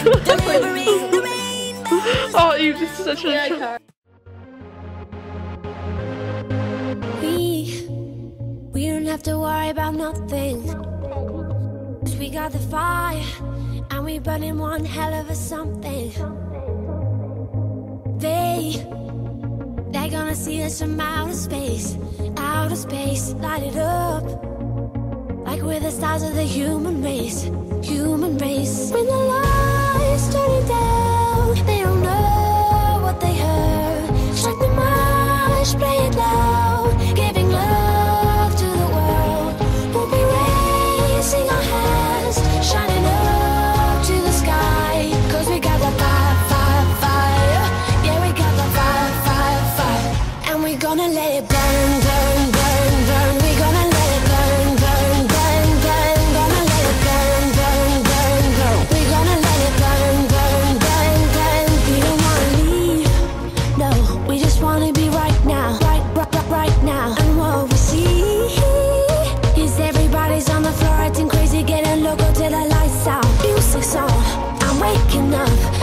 Delivering the rain. Oh, you just such a. We don't have to worry about nothing. 'Cause we got the fire, and we burning one hell of a something. They're gonna see us from outer space, light it up. Like we're the stars of the human race. When the lights turning down, they don't know what they heard. Strike the march, play it loud, giving love to the world. We'll be raising our hands, shining up to the sky. 'Cause we got the fire, fire, fire. Yeah, we got the fire, fire, fire. And we're gonna let it burn, burn, burn, burn. We're gonna let it burn, burn, burn, burn. Gonna let it burn, burn, burn, burn. We're gonna let it burn, burn, burn, burn. We don't wanna leave, no. We just wanna be right now, right now. And what we see is everybody's on the floor acting crazy, getting loco till the lights out. Music's on, I'm waking up.